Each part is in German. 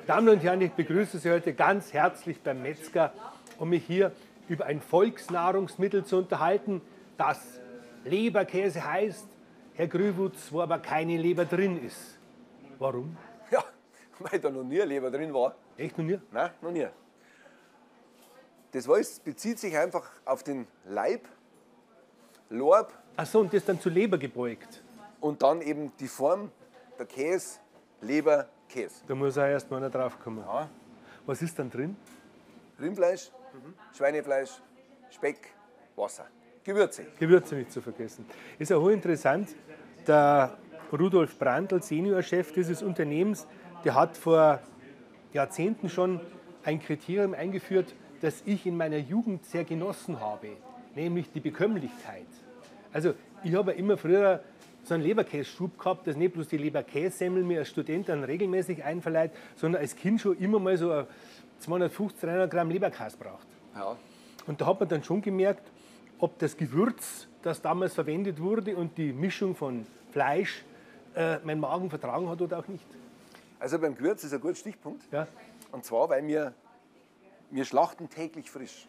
Damen und Herren, ich begrüße Sie heute ganz herzlich beim Metzger, um mich hier über ein Volksnahrungsmittel zu unterhalten, das Leberkäse heißt, Herr Grüwutz, wo aber keine Leber drin ist. Warum? Ja, weil da noch nie eine Leber drin war. Echt noch nie? Nein, noch nie. Das alles bezieht sich einfach auf den Leib, Leib Ach so, und das dann zur Leber gebeugt. und dann eben die Form, der Käse, Leber, Käse. Da muss auch erst mal einer drauf kommen. Ja. Was ist dann drin? Rindfleisch, Schweinefleisch, Speck, Wasser. Gewürze. Gewürze nicht zu vergessen. Ist ja hochinteressant. Der Rudolf Brandl, Seniorchef dieses Unternehmens, der hat vor Jahrzehnten schon ein Kriterium eingeführt, das ich in meiner Jugend sehr genossen habe, nämlich die Bekömmlichkeit. Also ich habe immer früher so einen Leberkässchub gehabt, dass nicht bloß die Leberkässemmel mir als Student dann regelmäßig einverleiht, sondern als Kind schon immer mal so 250, 300 Gramm Leberkäse braucht. Ja. Und da hat man dann schon gemerkt, ob das Gewürz, das damals verwendet wurde und die Mischung von Fleisch mein Magen vertragen hat oder auch nicht. Also beim Gewürz ist ein guter Stichpunkt. Ja. Und zwar, weil wir schlachten täglich frisch.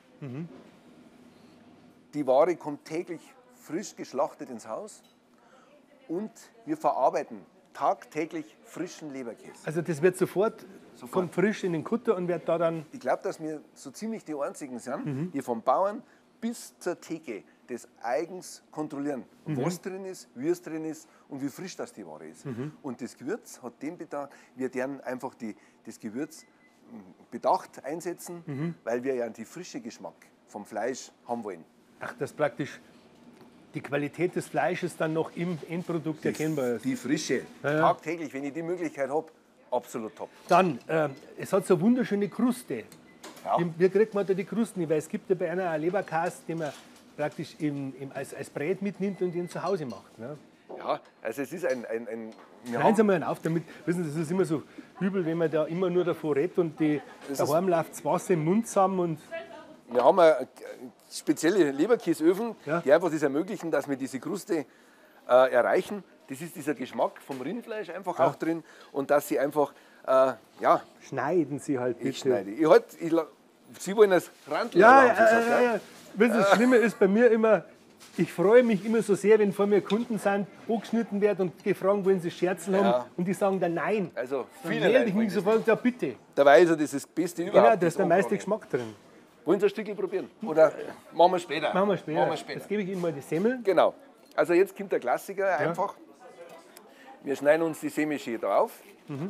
Die Ware kommt täglich frisch geschlachtet ins Haus und wir verarbeiten tagtäglich frischen Leberkäse. Also das wird sofort, kommt frisch in den Kutter und wird da dann... Ich glaube, dass wir so ziemlich die Einzigen sind, die vom Bauern bis zur Theke das eigens kontrollieren, was drin ist, wie es drin ist und wie frisch das die Ware ist. Und das Gewürz hat den Bedarf, wir werden einfach das Gewürz bedacht einsetzen, weil wir ja den frischen Geschmack vom Fleisch haben wollen. Ach, dass praktisch die Qualität des Fleisches dann noch im Endprodukt erkennbar ist. Die Frische, ja. tagtäglich, wenn ich die Möglichkeit habe, absolut top. Dann, es hat so eine wunderschöne Kruste. Ja. Wie kriegt man da die Krusten? Weil es gibt ja bei einer einen Leberkäse, den man praktisch als Brät mitnimmt und den zu Hause macht. Ne? Ja, also es ist wir Schneiden Sie mal einen auf damit. Wissen Sie, das ist immer so übel, wenn man da immer nur davor redet und daheim läuft das Wasser im Mund zusammen. Und wir haben spezielle Leberkäseöfen, Ja. die einfach das ermöglichen, dass wir diese Kruste erreichen. Das ist dieser Geschmack vom Rindfleisch einfach auch drin und dass sie einfach, ja, schneiden Sie halt bitte. ich schneide. Sie wollen das Randl Ja. Wissen Sie, das Schlimme ist bei mir immer, ich freue mich immer so sehr, wenn vor mir Kunden sind, angeschnitten wird und gefragt, wollen sie Scherzen haben und die sagen dann nein. Also Dann viele melde Leute ich wollen mich das sofort, ja bitte. Dabei ist das das Beste überhaupt. Genau, da ist der meiste Anfragen. Geschmack drin. Wollen Sie ein Stückchen probieren? Oder machen wir später? Machen wir später. Machen wir später. Jetzt gebe ich Ihnen mal die Semmel. Genau. Also jetzt kommt der Klassiker einfach. Wir schneiden uns die Semischee da auf.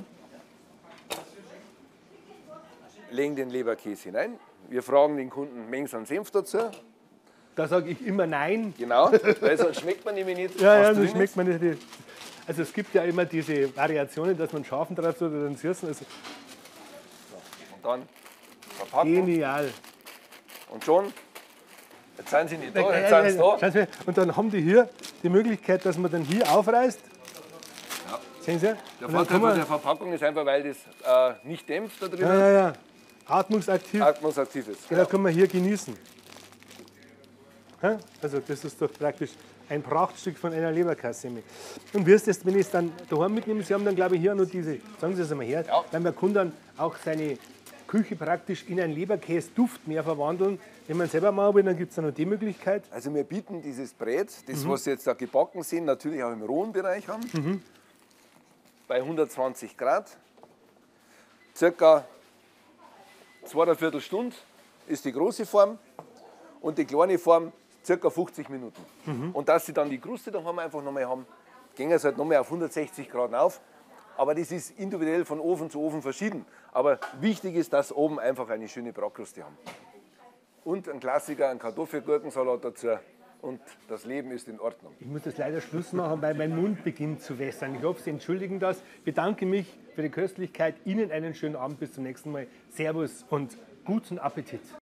Legen den Leberkäse hinein. Wir fragen den Kunden Mengen an Senf dazu. Da sage ich immer nein. Genau, weil sonst schmeckt man nämlich nicht, Ja, was das drin schmeckt ist. man nicht. Also es gibt ja immer diese Variationen, dass man Schafen drauf tut oder dann Süßen. Also Und dann verpacken. genial. Und schon, jetzt sind sie nicht da, jetzt sind sie da. Schauen Sie mal, und dann haben die hier die Möglichkeit, dass man dann hier aufreißt. Ja. Sehen Sie? Der Und dann Vorteil kann von man, der Verpackung ist einfach, weil das nicht dämpft da drin, ja. Atmungsaktiv. atmungsaktiv ist. Genau, kann man hier genießen. Ja? Also das ist doch praktisch ein Prachtstück von einer Leberkässemmel. Und wie ist das, wenn ich es dann daheim mitnehme? Sie haben dann, glaube ich, hier noch diese, sagen Sie es einmal her, Ja. weil man kann dann auch seine Küche praktisch in einen Leberkäse-Duft mehr verwandeln. Wenn man selber machen will, dann gibt es dann noch die Möglichkeit. Also wir bieten dieses Brät, das was Sie jetzt da gebacken sind, natürlich auch im rohen Bereich an. Bei 120 Grad. Circa 2,25 Stunden ist die große Form und die kleine Form circa 50 Minuten. Und dass Sie dann die Kruste daheim einfach nochmal haben, gehen es halt nochmal auf 160 Grad auf. Aber das ist individuell von Ofen zu Ofen verschieden. Aber wichtig ist, dass oben einfach eine schöne Bratkruste haben. Und ein Klassiker, ein Kartoffelgurkensalat dazu. Und das Leben ist in Ordnung. Ich muss das leider Schluss machen, weil mein Mund beginnt zu wässern. Ich hoffe, Sie entschuldigen das. Bedanke mich für die Köstlichkeit. Ihnen einen schönen Abend. Bis zum nächsten Mal. Servus und guten Appetit.